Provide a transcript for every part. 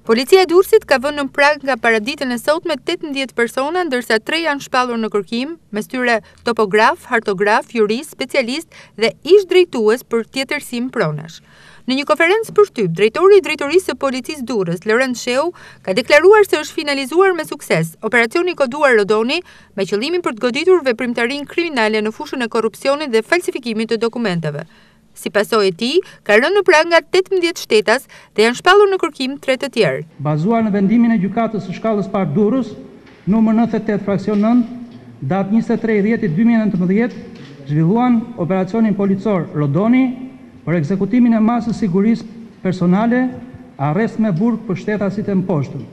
Policia e Durrësit ka vënë në prag nga paraditën e sotme 18 persona, ndërsa 3 janë shpallur në kërkim, mes tyre topograf, hartograf, jurist, specialist dhe ish drejtues për tjetërsim pronash. Në një konferencë për shtyp, drejtori i drejtorisë së policisë Durrës, Laurent Sheu, ka deklaruar se është finalizuar me sukses operacioni koduar Rodoni me qëllimin për të goditur veprimtarinë kriminale në fushën e korrupsionit dhe falsifikimit të dokumenteve. Si pasojë e tij, ka rënë në prag nga 18 shtetas dhe janë shpallur në kërkim 3 të tjerë. Bazuar në vendimin e gjykatës së shkallës parë Durrës, numër 98 fraksion 9, datë 23/10/2019, zhvilluan operacionin policor Rodoni për ekzekutimin e masës sigurisë personale, arrest me burg për shtetasit e mposhtëm.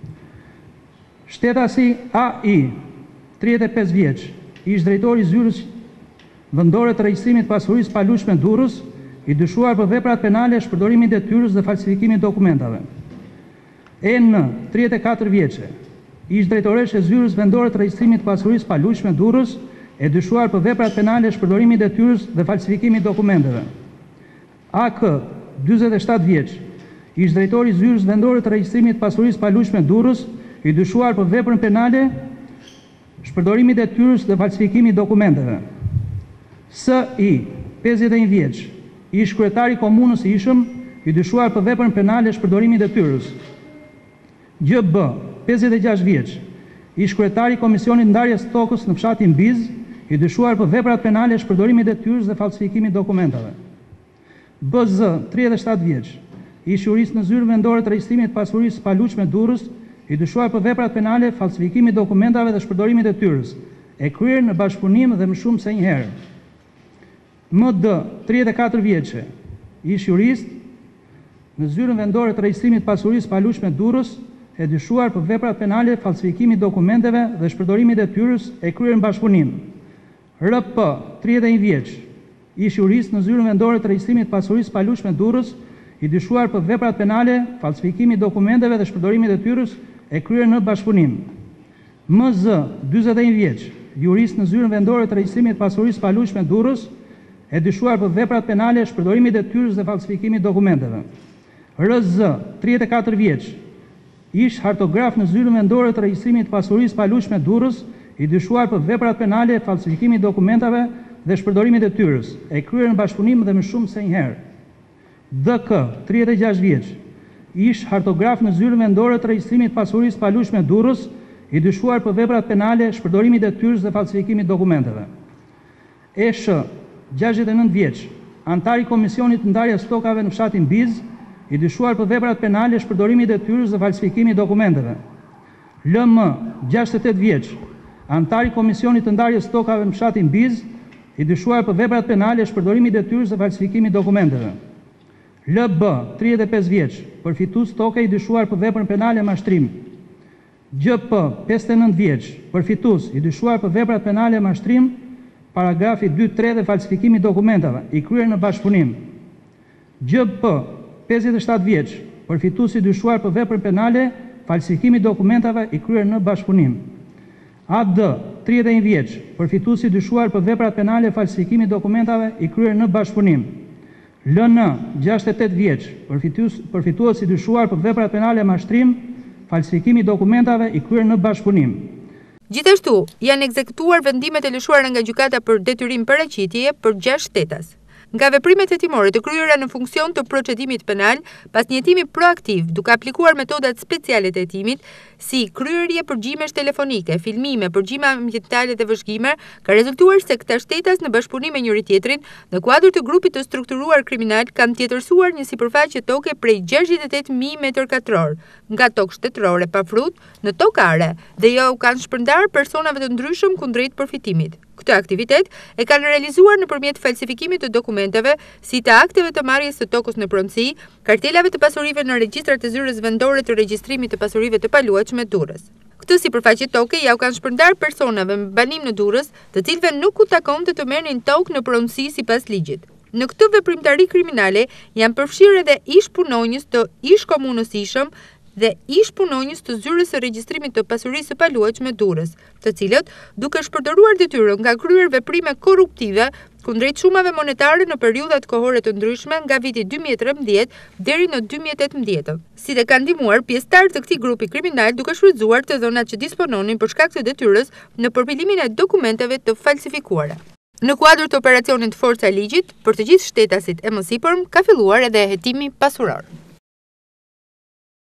Shtetasi AI, 35 vjeç, ish drejtori i zyrës vendore të regjistrimit pasurisë paluajtshme Durrës, i dyshuar për veprat penale, shpërdorimin e detyrës dhe falsifikimin e dokumentave. EN, 34 vjeçe, ish drejtoresh e zyrës vendore të regjistrimit pasurisë paluajtshme Durrës, e dyshuar për veprat penale, shpërdorimin e detyrës dhe falsifikimin e dokumentave. AK, 47 vjeç, ish drejtori i zyrës vendore të regjistrimit pasurisë paluajtshme Durrës, i dyshuar për veprën penale, shpërdorimin e detyrës dhe falsifikimin e dokumentave. SI, 51 vjeç, ish kryetari i komunës i Ishëm, i dyshuar për veprën penale, shpërdorimin e detyrës. GB, 56 vjeç, ish kryetari i komisionit ndarjes tokës në fshatin Biz, i dyshuar për veprat penale, shpërdorimin e detyrës dhe falsifikimin e dokumentave. BZ, 37 vjeç, ish jurist në zyrën vendore të regjistrimit pasurisë paluajtshme Durrës, i dyshuar për veprat penale, falsifikimin e dokumentave dhe shpërdorimin e detyrës, e kryer në bashkëpunim dhe më shumë se një herë. MD, 34 vjeçe, ish jurist në zyrën vendore të regjistrimit pasurisë paluajtshme Durrës, e dyshuar për veprat penale, falsifikimin e dokumenteve dhe shpërdorimin e detyrës, e kryer në bashkëpunim. RP, 31 vjeç, ish jurist në zyrën vendore të regjistrimit pasurisë paluajtshme Durrës, i dyshuar për veprat penale, falsifikimin e dokumenteve dhe shpërdorimin e detyrës, e kryer në bashkëpunim. MZ, 41 vjeç, jurist në zyrën vendore të regjistrimit pasurisë paluajtshme Durrës, e dyshuar për veprat penale, shpërdorimin e detyrës dhe falsifikimin e dokumenteve. RZ, 34 vjeç, ish hartograf në zyrën vendore të regjistrimit pasurisë paluajtshme Durrës, i dyshuar për veprat penale, falsifikimin e dokumentave dhe shpërdorimin e detyrës, e kryer në bashkëpunim dhe më shumë se një herë. DK, 36 vjeç, ish hartograf në zyrën vendore të regjistrimit pasurisë paluajtshme Durrës, i dyshuar për veprat penale, shpërdorimin e detyrës dhe falsifikimin e dokumenteve. ESH, 69 vjeç, antar i komisionit të ndarjes tokave në fshatin Biz, i dyshuar për veprat penale, shpërdorimin e detyrës dhe falsifikimin e dokumenteve. LM, 68 vjeç, antar i komisionit të ndarjes tokave në fshatin Biz, i dyshuar për veprat penale, shpërdorimin e detyrës dhe falsifikimin e dokumenteve. LB, 35 vjeç, përfitues toke, i dyshuar për veprën penale mashtrim. GP, 59 vjeç, përfitues, i dyshuar për veprat penale mashtrim, paragrafi 2-3 dhe falsifikimi i dokumentave, i kryer në bashkëpunim. GB, 57 vjeç, përfitues i dyshuar për veprën penale, falsifikimi i dokumentave, i kryer në bashkëpunim. AD, 31 vjeç, përfitues i dyshuar për veprat penale, falsifikimi i dokumentave, i kryer në bashkëpunim. LN, 68 vjeç, përfitues i dyshuar për veprat penale mashtrim, falsifikimi i dokumentave, i kryer në bashkëpunim. Gjithashtu, janë ekzekutuar vendimet e lëshuara nga gjykata për detyrim paraqitjeje për 6 shtetas. Nga veprimet hetimore të kryera në funksion të procedimit penal, pas një hetimi proaktiv, duke aplikuar metodat speciale të hetimit, si kryerje përgjimesh telefonike, filmime, përgjime ambientale dhe vëzhgime, ka rezultuar se këta shtetas në bashkëpunim me njëri tjetrin, në kuadër të grupit të strukturuar kriminal, kanë tjetërsuar një sipërfaqe toke prej 68.000 m2, nga tokë shtetërore pa frut në tokare, dhe jo kanë shpërndar personave të ndryshëm kundrejt përfitimit. Këtë aktivitet e kanë realizuar nëpërmjet falsifikimit të dokumenteve, si të akteve të marrjes të tokës në pronësi, kartelave të pasurive në regjistrat e zyrës vendore të regjistrimit të pasurive të paluajtshme Durrës. Këtë sipërfaqe toke ja u kanë shpërndar personave me banim në Durrës, të cilëve nuk u takonte të merrnin tokë në pronësi sipas ligjit. Në këtë veprimtari kriminale janë përfshirë edhe ish punonjës të ish komunës Ishëm dhe ish punonjës të zyrës së regjistrimit të pasurisë së paluajtshme Durrës, të cilët, duke shpërdoruar detyrën, nga kryer veprime korruptive kundrejt shumave monetare në periudhat kohore të ndryshme nga viti 2013 deri në 2018, si dhe kanë ndihmuar pjesëtarë të këtij grupi kriminal duke shfrytzuar të dhënat që dispononin për shkak të detyrës në përpilimin e dokumenteve të falsifikuara. Në kuadër të operacionit Forca e Ligjit, për të gjithë shtetasit e mësipërm, ka filluar edhe hetimi pasuror.